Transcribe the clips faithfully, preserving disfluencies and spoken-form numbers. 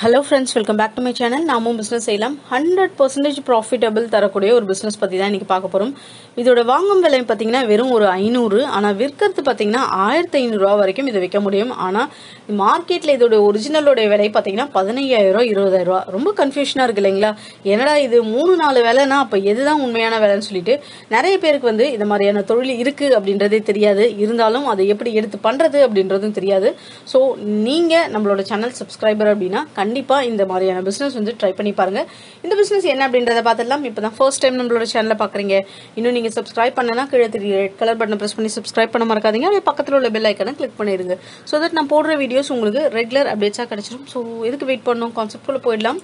Hello friends, welcome back to my channel. namumbusinessseiyalaam one hundred percent profitable தரக்கூடிய ஒரு business பத்தி தான் இன்னைக்கு பார்க்க போறோம். இதோட வாங்கும் விலை பாத்தீங்கன்னா வெறும் ஒரு ஐநூறு, ஆனா விற்கிறது பாத்தீங்கன்னா ஆயிரத்து ஐநூறு ரூபாய் வரைக்கும் இத விற்க முடியும். ஆனா மார்க்கெட்ல இதோட ஒரிஜினலோட விலை பாத்தீங்கன்னா பதினையாயிரம் இருபதாயிரம் ரூபாய். ரொம்ப கன்ஃபியூஷனா இருக்கு இல்லைங்களா? என்னடா இது மூணு நாலு விலைனா அப்ப எதுதான் உண்மையான விலைன்னு சொல்லிட்டு நிறைய பேருக்கு வந்து இந்த மாதிரியான தொழில் இருக்கு அப்படின்றதே தெரியாது. இருந்தாலும் அதை எப்படி எடுத்து பண்றது அப்படின்றதும் தெரியாது. சோ நீங்க நம்மளோட சேனல் சப்ஸ்கிரைபர் அப்படினா கண்டிப்பா இந்த மாதிரியான பிசினஸ் வந்து ட்ரை பண்ணி பாருங்க. இந்த பிசினஸ் என்ன அப்படின்றத பார்த்தலாம். இப்பதான் ஃபர்ஸ்ட் டைம் நம்மளோட சேனலை பாக்குறீங்க, இன்னும் நீங்க சப்ஸ்கிரைப் பண்ணனா கீழே தெரிய ரெட் கலர் பட்டனை பிரஸ் பண்ணி சப்ஸ்கிரைப் பண்ண மறக்காதீங்க. அப்படியே பக்கத்துல உள்ள பெல் ஐக்கனை கிளிக் பண்ணிடுங்க. சோ தட் நான் போடுற வீடியோஸ் உங்களுக்கு ரெகுலர் அப்டேட்ஸா கிடைச்சிடும். சோ எதுக்கு வெயிட் பண்ணணும், கான்செப்ட் குள்ள போயிடலாம்.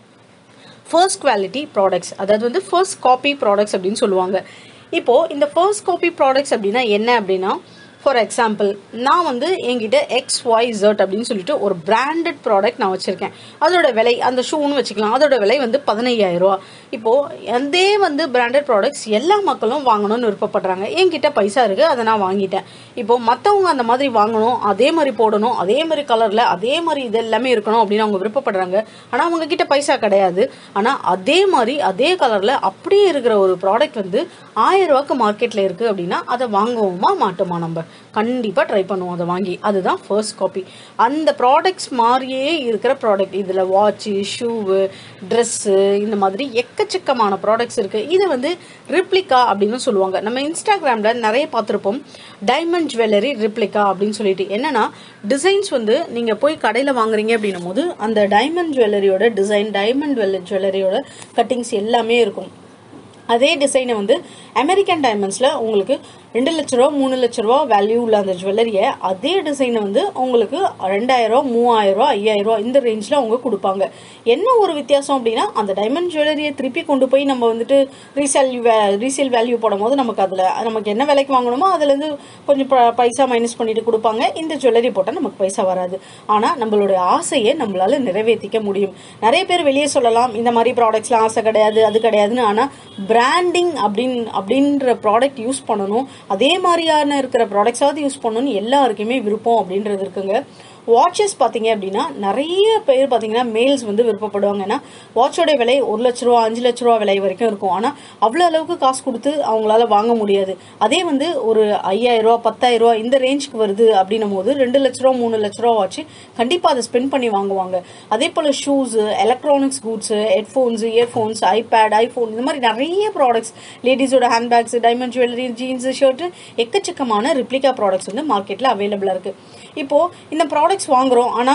ஃபர்ஸ்ட் குவாலிட்டி ப்ராடக்ட்ஸ், அதாவது வந்து ஃபர்ஸ்ட் காப்பி ப்ராடக்ட்ஸ் அப்படின்னு சொல்லுவாங்க. இப்போ இந்த ஃபர்ஸ்ட் காப்பி ப்ராடக்ட்ஸ் அப்படின்னா என்ன அப்படின்னா, ஃபார் எக்ஸாம்பிள் நான் வந்து என்கிட்ட எக்ஸ் ஒய் ஜெட் அப்படின்னு சொல்லிட்டு ஒரு பிராண்டட் ப்ராடக்ட் நான் வச்சிருக்கேன். அதோட விலை, அந்த ஷூன்னு வச்சுக்கலாம், அதோட விலை வந்து பதினையாயிரம் ரூபா. இப்போ அதே வந்து பிராண்டட் ப்ராடக்ட்ஸ் எல்லா மக்களும் வாங்கணும்னு விருப்பப்படுறாங்க. என்கிட்ட பைசா இருக்கு, அதை நான் வாங்கிட்டேன். இப்போ மற்றவங்க அந்த மாதிரி வாங்கணும், அதே மாதிரி போடணும், அதே மாதிரி கலர்ல அதே மாதிரி இது எல்லாமே இருக்கணும் அப்படின்னு அவங்க விருப்பப்படுறாங்க. ஆனா அவங்க கிட்ட பைசா கிடையாது. ஆனா அதே மாதிரி அதே கலர்ல அப்படியே இருக்கிற ஒரு ப்ராடக்ட் வந்து ஆயிரம் ரூபாய்க்கு மார்க்கெட்ல இருக்கு அப்படின்னா அதை வாங்குவோமா மாட்டோமா? நம்ம கண்டிப்பா ட்ரை பண்ணுவோம் அதை வாங்கி. அதுதான் ஃபர்ஸ்ட் காப்பி. அந்த ப்ராடக்ட்ஸ் மாதிரியே இருக்கிற ப்ராடக்ட், இதுல வாட்ச், ஷூவு, ட்ரெஸ், இந்த மாதிரி எக்கச்சக்கமான ப்ராடக்ட்ஸ் இருக்கு. இது வந்து ரிப்ளிகா அப்படின்னு சொல்லுவாங்க. நம்ம இன்ஸ்டாகிராம்ல நிறைய பார்த்திருப்போம், டைமண்ட் ஜுவல்லரி ரிப்ளிகா அப்படின்னு சொல்லிட்டு. என்னன்னா டிசைன்ஸ் வந்து நீங்க போய் கடையில வாங்குறீங்க அப்படின்னும் போது அந்த டைமண்ட் ஜுவல்லரியோட டிசைன், டைமண்ட் ஜுவல்லரியோட கட்டிங்ஸ் எல்லாமே இருக்கும். அதே டிசைனை வந்து அமெரிக்கன் டைமண்ட்ஸ்ல உங்களுக்கு ரெண்டு லட்ச ரூபா மூணு லட்ச ரூபா வேல்யூ உள்ள அந்த ஜுவல்லரிய அதே டிசைனை வந்து உங்களுக்கு ரெண்டாயிரம் ரூபா மூவாயிரம் ரூபா ஐயாயிரம் ரூபா இந்த ரேஞ்ச்ல அவங்க கொடுப்பாங்க. என்ன ஒரு வித்தியாசம் அப்படின்னா, அந்த டைமண்ட் ஜுவல்லரியை திருப்பி கொண்டு போய் நம்ம வந்துட்டு ரீசேல் ரீசேல் வேல்யூ போடும் போது நமக்கு அதுல நமக்கு என்ன விலைக்கு வாங்கணுமோ அதுல இருந்து கொஞ்சம் பைசா மைனஸ் பண்ணிட்டு கொடுப்பாங்க. இந்த ஜுவல்லரி போட்டா நமக்கு பைசா வராது. ஆனா நம்மளுடைய ஆசையை நம்மளால நிறைவேற்றிக்க முடியும். நிறைய பேர் வெளியே சொல்லலாம் இந்த மாதிரி ப்ராடக்ட்ஸ்லாம் ஆசை கிடையாது, அது கிடையாதுன்னு. ஆனா பிராண்டிங் அப்படின்னு அப்படின்ற ப்ராடக்ட் யூஸ் பண்ணணும், அதே மாதிரியான இருக்கிற ப்ராடக்ட்ஸாவது யூஸ் பண்ணணும்னு எல்லாருக்குமே விருப்பம் அப்படின்றது இருக்குங்க. வாட்சஸ் பாத்தீங்க அப்படின்னா நிறைய பேர் பாத்தீங்கன்னா மேல்ஸ் வந்து விருப்பப்படுவாங்க. ஏன்னா வாட்சோட விலை ஒரு லட்ச ரூபா அஞ்சு லட்ச ரூபா விலை வரைக்கும் இருக்கும். ஆனா அவ்வளவு அளவுக்கு காசு கொடுத்து அவங்களால வாங்க முடியாது. அதே வந்து ஒரு ஐயாயிரம் ரூபா பத்தாயிரம் ரூபா இந்த ரேஞ்சுக்கு வருது அப்படின்னும் போது ரெண்டு லட்ச ரூபா மூணு லட்ச ரூபா வாட்ச் கண்டிப்பா அதை ஸ்பெண்ட் பண்ணி வாங்குவாங்க. அதே போல shoes, electronics goods, headphones, earphones, iPad, iPhone, இந்த மாதிரி நிறைய ப்ராடக்ட்ஸ், லேடிஸோட handbags, diamond jewellery, jeans, shirt, எக்கச்சக்கமான ரிப்ளிகா ப்ராடக்ட்ஸ் வந்து மார்க்கெட்ல அவைலபிளா இருக்கு. இப்போ இந்த ப்ராடக்ட்ஸ் வாங்குறோம், ஆனா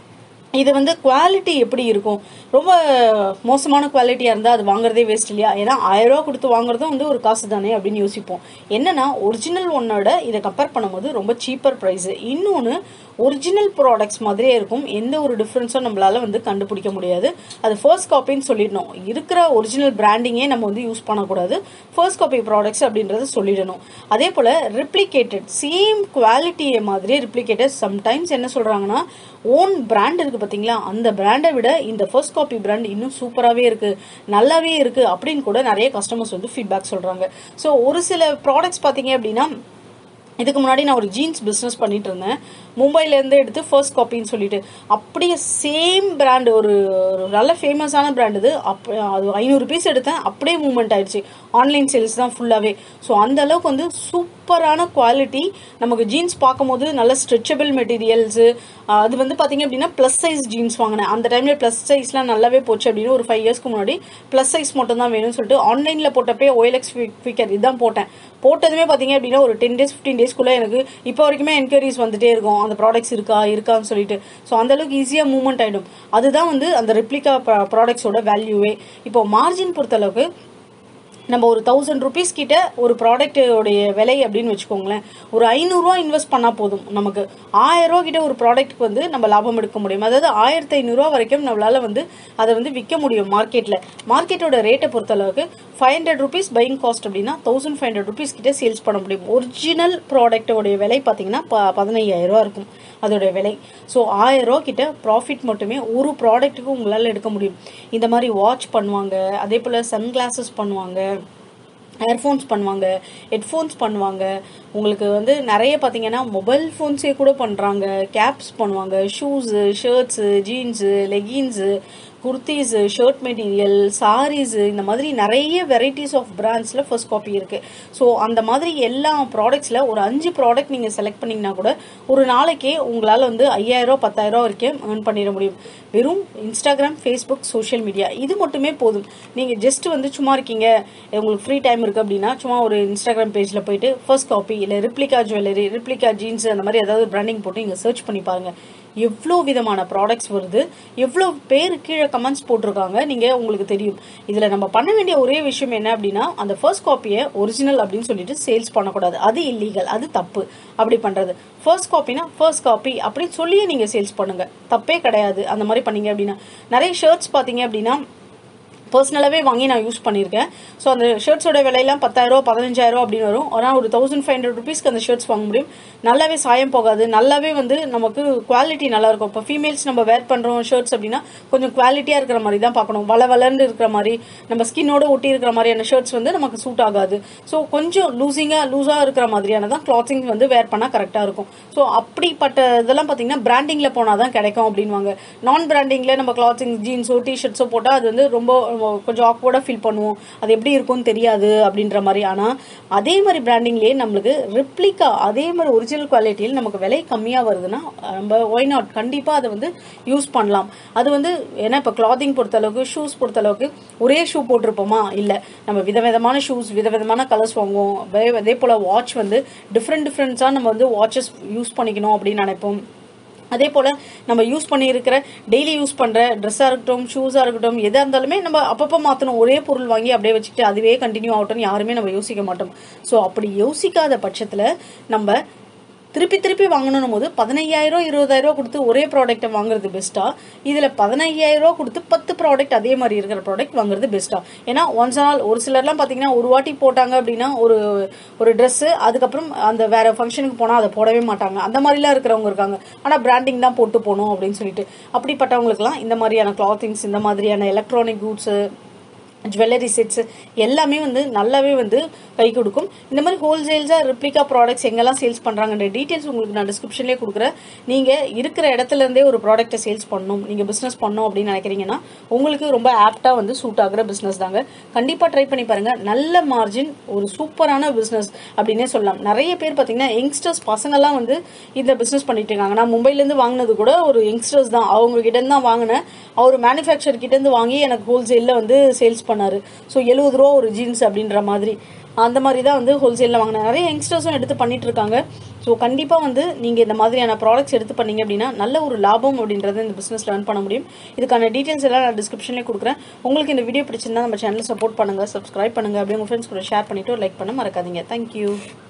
இது வந்து குவாலிட்டி எப்படி இருக்கும்? ரொம்ப மோசமான குவாலிட்டியா இருந்தா அது வாங்குறதே வேஸ்ட் இல்லையா? ஏன்னா ஆயிரம் ரூபாய் கொடுத்து வாங்குறதும் வந்து ஒரு காசு தானே அப்படின்னு யோசிப்போம். என்னன்னா ஒரிஜினல் ஒன்னோட இதை கம்பேர் பண்ணும்போது ரொம்ப சீப்பர் பிரைஸ். இன்னொன்னு ஒரிஜினல் ப்ராடக்ட்ஸ் மாதிரியே இருக்கும், எந்த ஒரு டிஃபரன்ஸும் நம்மளால வந்து கண்டுபிடிக்க முடியாது. அது ஃபர்ஸ்ட் காப்பின்னு சொல்லிடணும். இருக்கிற ஒரிஜினல் பிராண்டிங்கே நம்ம வந்து யூஸ் பண்ணக்கூடாது, ஃபர்ஸ்ட் காப்பி ப்ராடக்ட்ஸ் அப்படின்றத சொல்லிடணும். அதே போல ரிப்ளிகேட்டட், சேம் குவாலிட்டியை மாதிரியே ரிப்ளிகேட்டட். சம்டைம்ஸ் என்ன சொல்றாங்கன்னா, ஓன் பிராண்ட் இருக்கு பாத்தீங்களா, அந்த பிராண்டை விட இந்த ஃபர்ஸ்ட் காப்பி பிராண்ட் இன்னும் சூப்பராகவே இருக்கு, நல்லாவே இருக்கு அப்படின்னு கூட நிறைய கஸ்டமர்ஸ் வந்து ஃபீட்பேக் சொல்றாங்க. ஸோ ஒரு சில ப்ராடக்ட்ஸ் பாத்தீங்க அப்படின்னா, இதுக்கு முன்னாடி நான் ஒரு ஜீன்ஸ் பிசினஸ் பண்ணிட்டு இருந்தேன். மும்பைல இருந்து எடுத்து ஃபர்ஸ்ட் காப்பின்னு சொல்லிட்டு அப்படியே சேம் பிராண்ட், ஒரு நல்ல ஃபேமஸான பிராண்ட். இது அது ஐநூறு பீஸ் எடுத்தேன், அப்படியே மூவ்மெண்ட் ஆயிடுச்சு. ஆன்லைன் சேல்ஸ் தான் ஃபுல்லாவே. ஸோ அந்த அளவுக்கு வந்து சூப்பரான குவாலிட்டி. நமக்கு ஜீன்ஸ் பார்க்கும் போது நல்ல ஸ்ட்ரெச்சபிள் மெட்டீரியல்ஸ். அது வந்து பாத்தீங்க அப்படின்னா பிளஸ் சைஸ் ஜீன்ஸ் வாங்கினேன். அந்த டைம்ல பிளஸ் சைஸ்லாம் நல்லாவே போச்சு அப்படின்னு ஒரு ஃபைவ் இயர்ஸ்க்கு முன்னாடி பிளஸ் சைஸ் மட்டும் தான் வேணும்னு சொல்லிட்டு ஆன்லைன்ல போட்டப்பே ஓஎல்எக்ஸ் ஃபிகர் இதுதான் போட்டேன். போட்டதுமே பாத்தீங்க அப்படின்னா ஒரு டென் டேஸ் பிப்டீன் டேஸ்க்குள்ள எனக்கு இப்போ வரைக்குமே என்கொயரிஸ் வந்துட்டே இருக்கும், அந்த ப்ராடக்ட்ஸ் இருக்கா இருக்கான்னு சொல்லிட்டு. ஸோ அந்த அளவுக்கு ஈஸியா மூவ்மெண்ட் ஆயிடும். அதுதான் வந்து அந்த ரெப்ளிகா ப்ராடக்ட்ஸோட வேல்யூவே. இப்போ மார்ஜின் பொறுத்த அளவுக்கு நம்ம ஒரு தௌசண்ட் ருபீஸ் கிட்ட ஒரு ப்ராடக்டோடைய விலை அப்படின்னு வச்சுக்கோங்களேன், ஒரு ஐநூறு ரூபா இன்வெஸ்ட் பண்ணா போதும், நமக்கு ஆயிரம் ரூபா கிட்ட ஒரு ப்ராடக்ட்க்கு வந்து நம்ம லாபம் எடுக்க முடியும். அதாவது ஆயிரத்தி ஐநூறு ரூபா வரைக்கும் நம்மளால வந்து அதை வந்து விற்க முடியும் மார்க்கெட்ல. மார்க்கெட்டோட ரேட்டை பொறுத்த அளவுக்கு five hundred rupees buying cost அப்படின்னா தௌசண்ட் ஃபைவ் ஹண்ட்ரட் ருபீஸ் கிட்ட சேல்ஸ் பண்ண முடியும். ஒரிஜினல் ப்ராடக்டோடைய விலை பாத்தீங்கன்னா பதினையாயிரம் ரூபா இருக்கும் அதோட விலை. ஸோ ஆயிரம் ரூபா கிட்ட ப்ராஃபிட் மட்டுமே ஒரு ப்ராடக்ட்டுக்கு உங்களால எடுக்க முடியும். இந்த மாதிரி வாட்ச் பண்ணுவாங்க, அதே போல சன் கிளாஸஸ் பண்ணுவாங்க, ஏர்ஃபோன்ஸ் பண்ணுவாங்க, ஹெட்ஃபோன்ஸ் பண்ணுவாங்க, உங்களுக்கு வந்து நிறைய பார்த்தீங்கன்னா மொபைல் ஃபோன்ஸே கூட பண்ணுறாங்க, கேப்ஸ் பண்ணுவாங்க, shoes, shirts, jeans, leggings, kurtis, shirt material, sarees, இந்த மாதிரி நிறைய வெரைட்டிஸ் ஆஃப் பிராண்ட்ஸில் ஃபர்ஸ்ட் காப்பி இருக்குது. ஸோ அந்த மாதிரி எல்லா ப்ராடக்ட்ஸில் ஒரு அஞ்சு ப்ராடக்ட் நீங்கள் செலக்ட் பண்ணிங்கன்னா கூட ஒரு நாளைக்கே உங்களால் வந்து ஐயாயிரம் பத்தாயிரம் வரைக்கும் ஏர்ன் பண்ணிட முடியும். வெறும் இன்ஸ்டாகிராம், ஃபேஸ்புக், சோஷியல் மீடியா இது மட்டுமே போதும். நீங்கள் ஜஸ்ட் வந்து சும்மா இருக்கீங்க, உங்களுக்கு ஃப்ரீ டைம் இருக்குது அப்படின்னா சும்மா ஒரு இன்ஸ்டாகிராம் பேஜில் போயிட்டு ஃபர்ஸ்ட் காப்பி இல்லை ரிப்ளிகா ஜுவல்லரி, ரிப்ளிகா ஜீன்ஸ் அந்த மாதிரி ஏதாவது பிராண்டிங் போட்டு நீங்கள் சர்ச் பண்ணி பாருங்கள். எவ்வளோ விதமான ப்ராடக்ட்ஸ் வருது, எவ்வளோ பேர் கீழே கமெண்ட்ஸ் போட்டிருக்காங்க, நீங்கள் உங்களுக்கு தெரியும். இதில் நம்ம பண்ண வேண்டிய ஒரே விஷயம் என்ன அப்படின்னா, அந்த ஃபர்ஸ்ட் காப்பியை ஒரிஜினல் அப்படின்னு சொல்லிட்டு சேல்ஸ் பண்ணக்கூடாது. அது இல்லீகல், அது தப்பு அப்படி பண்ணுறது. ஃபர்ஸ்ட் காப்பினா ஃபர்ஸ்ட் காப்பி அப்படின்னு சொல்லியே நீங்கள் சேல்ஸ் பண்ணுங்க, தப்பே கிடையாது. அந்த மாதிரி பண்ணீங்க அப்படின்னா நிறைய ஷர்ட்ஸ் பார்த்தீங்க அப்படின்னா பர்சனலாகவே வாங்கி நான் யூஸ் பண்ணியிருக்கேன். ஸோ அந்த ஷர்ட்ஸோட விலையெல்லாம் பத்தாயிரம் பதினஞ்சாயிரம் அப்படின்னு வரும். ஆனால் ஒரு தௌசண்ட் ஃபைவ் ஹண்ட்ரட் ருபீஸ்க்கு அந்த ஷர்ட்ஸ் வாங்க முடியும். நல்லாவே சாயம் போகாது, நல்லாவே வந்து நமக்கு குவாலிட்டி நல்லாயிருக்கும். இப்போ ஃபீமேல்ஸ் நம்ம வேர் பண்ணுறோம் ஷர்ட்ஸ் அப்படின்னா கொஞ்சம் குவாலிட்டியாக இருக்கிற மாதிரி தான் பார்க்கணும். வள வளர்ந்து இருக்கிற மாதிரி நம்ம ஸ்கின்னோட ஒட்டி இருக்கிற மாதிரியான ஷர்ட்ஸ் வந்து நமக்கு சூட் ஆகாது. ஸோ கொஞ்சம் லூசிங்காக லூஸாக இருக்கிற மாதிரியான தான் கிளாத்திங் வந்து வேர் பண்ணால் கரெக்டாக இருக்கும். ஸோ அப்படிப்பட்ட இதெல்லாம் பார்த்தீங்கன்னா பிராண்டிங்கில் போனால் தான் கிடைக்கும் அப்படின்வாங்க. நான் பிராண்டிங்கில் நம்ம கிளாத்திங் ஜீன்ஸோ டிஷர்ட்ஸோ போட்டால் அது வந்து ரொம்ப கொஞ்சம் ஆக்வர்டாக ஃபீல் பண்ணுவோம், அது எப்படி இருக்கும்னு தெரியாது அப்படின்ற மாதிரி. ஆனால் அதே மாதிரி பிராண்டிங்லேயே நம்மளுக்கு ரிப்ளிகா அதே மாதிரி ஒரிஜினல் குவாலிட்டியில் நமக்கு விலை கம்மியாக வருதுன்னா நம்ம ஒய் நாட் கண்டிப்பாக அதை வந்து யூஸ் பண்ணலாம். அது வந்து ஏன்னா இப்போ கிளாத்திங் பொறுத்தளவுக்கு, ஷூஸ் பொறுத்தளவுக்கு ஒரே ஷூ போட்டிருப்போமா, இல்லை நம்ம விதவிதமான ஷூஸ் விதவிதமான கலர்ஸ் வாங்குவோம். அதே போல் வாட்ச் வந்து டிஃப்ரெண்ட் டிஃப்ரெண்ட்ஸாக நம்ம வந்து வாட்சஸ் யூஸ் பண்ணிக்கணும் அப்படின்னு நினைப்போம். அதே போல் நம்ம யூஸ் பண்ணியிருக்கிற டெய்லி யூஸ் பண்ணுற ட்ரெஸ்ஸாக இருக்கட்டும், ஷூஸாக இருக்கட்டும், எதாக இருந்தாலுமே நம்ம அப்பப்போ மாற்றணும். ஒரே பொருள் வாங்கி அப்படியே வச்சுக்கிட்டு அதுவே கண்டினியூ ஆகட்டும்னு யாருமே நம்ம யோசிக்க மாட்டோம். ஸோ அப்படி யோசிக்காத பட்சத்தில் நம்ம திருப்பி திருப்பி வாங்கணும் போது பதினையாயிரம் இருபதாயிரம் ரூபா கொடுத்து ஒரே ப்ராடக்ட்டை வாங்குறது பெஸ்ட்டா, இதில் பதினையாயிரம் ரூபா கொடுத்து பத்து ப்ராடக்ட் அதே மாதிரி இருக்கிற ப்ராடக்ட் வாங்குறது பெஸ்ட்டா? ஏன்னா ஒன்ஸ் நாள் ஒரு சிலர்லாம் பார்த்தீங்கன்னா ஒரு வாட்டி போட்டாங்க அப்படின்னா ஒரு ஒரு ட்ரெஸ்ஸு, அதுக்கப்புறம் அந்த வேற ஃபங்க்ஷனுக்கு போனால் அதை போடவே மாட்டாங்க. அந்த மாதிரிலாம் இருக்கிறவங்க இருக்காங்க. ஆனால் பிராண்டிங் தான் போட்டு போகணும் அப்படின்னு சொல்லிட்டு அப்படிப்பட்டவங்களுக்குலாம் இந்த மாதிரியான கிளாத்திங்ஸ், இந்த மாதிரியான எலக்ட்ரானிக் கூட்ஸு, ஜுவல்லரி செட்ஸ் எல்லாமே வந்து நல்லாவே வந்து கை கொடுக்கும். இந்த மாதிரி ஹோல்சேல்ஸாக ரிப்ளிகா ப்ராடக்ட்ஸ் எங்கெல்லாம் சேல்ஸ் பண்ணுறாங்கன்ற டீட்டெயில்ஸ் உங்களுக்கு நான் டிஸ்கிரிப்ஷன்லேயே கொடுக்குறேன். நீங்கள் இருக்கிற இடத்துல இருந்தே ஒரு ப்ராடக்ட்டை சேல்ஸ் பண்ணணும், நீங்கள் பிஸ்னஸ் பண்ணணும் அப்படின்னு நினைக்கிறீங்கன்னா உங்களுக்கு ரொம்ப ஆப்டாக வந்து சூட் ஆகிற பிஸ்னஸ் தாங்க. கண்டிப்பாக ட்ரை பண்ணி பாருங்கள். நல்ல மார்ஜின், ஒரு சூப்பரான பிஸ்னஸ் அப்படின்னே சொல்லலாம். நிறைய பேர் பார்த்தீங்கன்னா யங்ஸ்டர்ஸ் பசங்கள்லாம் வந்து இந்த பிஸ்னஸ் பண்ணிட்டு இருக்காங்க. நான் மும்பைலேருந்து வாங்கினது கூட ஒரு யங்ஸ்டர்ஸ் தான், அவங்க கிட்டேருந்து தான் வாங்கினேன். அவர் மேனுஃபேக்சர் கிட்டேருந்து வாங்கி எனக்கு ஹோல்சேலில் வந்து சேல்ஸ் பண்ணாரு. ஸோ எழுபது ரூபா ஒரு ஜீன்ஸ் அப்படின்ற மாதிரி அந்த மாதிரி தான் வந்து ஹோல்சேலில் வாங்கினேன். நிறைய யங்ஸ்டர்ஸும் எடுத்து பண்ணிட்டு இருக்காங்க. ஸோ கண்டிப்பாக வந்து நீங்கள் இந்த மாதிரியான ப்ராடக்ட்ஸ் எடுத்து பண்ணீங்க அப்படின்னா நல்ல ஒரு லாபம் அப்படின்றத இந்த பிஸ்னஸில் ரன் பண்ண முடியும். இதுக்கான டீட்டெயில்ஸ் எல்லாம் நான் டிஸ்கிரிப்ஷன்லேயே கொடுக்குறேன். உங்களுக்கு இந்த வீடியோ பிடிச்சிருந்தா நம்ம சேனலை சப்போர்ட் பண்ணுங்கள், சப்ஸ்கிரைப் பண்ணுங்கள், அப்படியே உங்கள் ஃப்ரெண்ட்ஸ் கூட ஷேர் பண்ணிவிட்டு லைக் பண்ண மறக்காதீங்க. தேங்க்யூ.